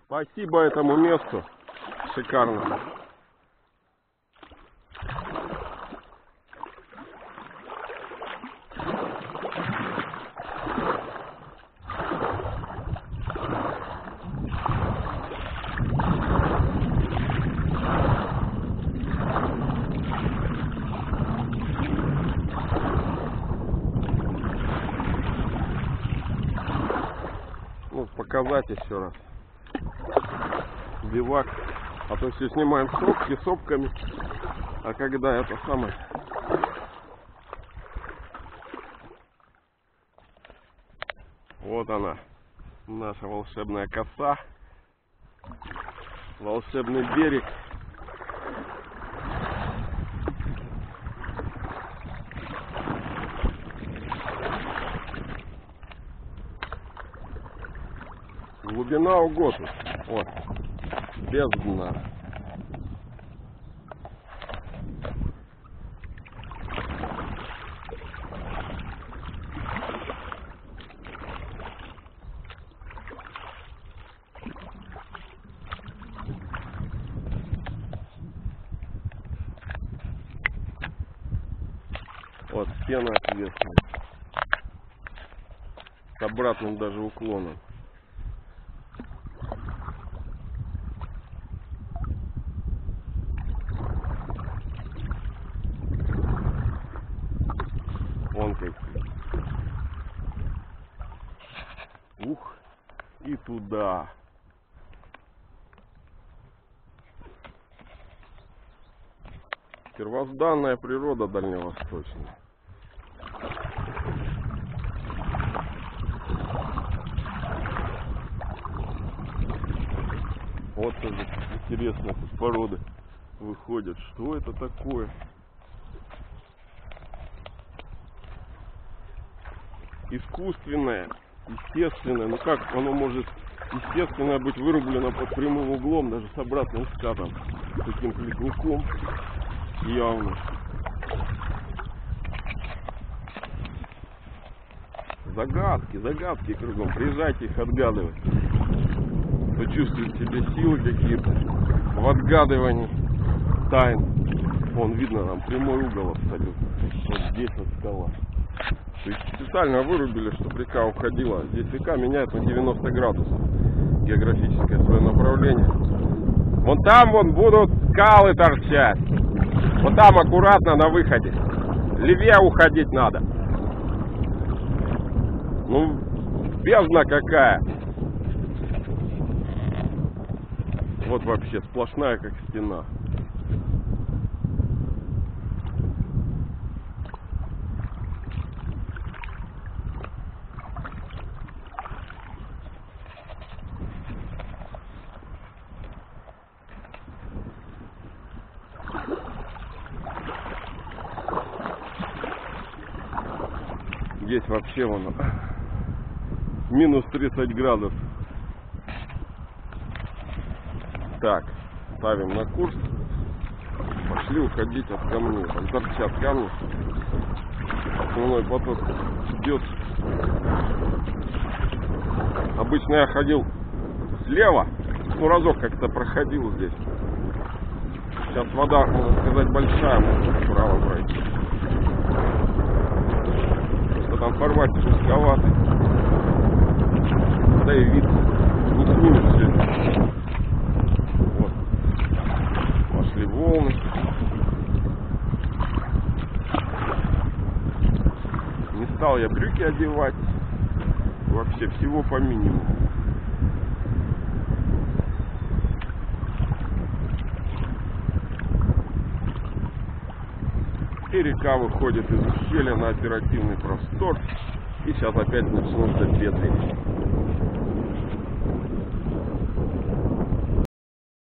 Спасибо этому месту. Шикарно. Ну, показать еще раз. Бивак. А то все снимаем сопки сопками. А когда это самое... Вот она. Наша волшебная коса. Волшебный берег. Глубина ого тут. Вот. Без дна. Вот стена ответственная. С обратным даже уклоном. Вон как. Ух, и туда. Первозданная природа дальневосточная. Вот тоже интересно, тут породы выходят. Что это такое? Искусственное, естественное. Ну как оно может естественное быть вырублено под прямым углом, даже с обратным скатом, таким плетником явно. Загадки, загадки кругом. Приезжайте их отгадывать. Кто чувствует в себе силы какие-то в отгадывании тайн. Вон видно там прямой угол абсолютно. Вот здесь вот скала. То есть специально вырубили, чтобы река уходила. Здесь река меняет на 90 градусов географическое свое направление. Вон там вон будут скалы торчать. Вот там аккуратно на выходе. Левее уходить надо. Ну, бездна какая. Вот вообще сплошная как стена. Здесь вообще вон минус 30 градусов. Так, ставим на курс. Пошли уходить от камней. Там торчат камни. Основной поток идет. Обычно я ходил слева. Ну, разок как-то проходил здесь. Сейчас вода, можно сказать, большая. Можно вправо пройти. Там формат жестковатый. Да и вид не снимет все это. Вот. Пошли волны. Не стал я брюки одевать. Вообще всего по минимуму. И река выходит из ущелья на оперативный простор. И сейчас опять начнутся беды.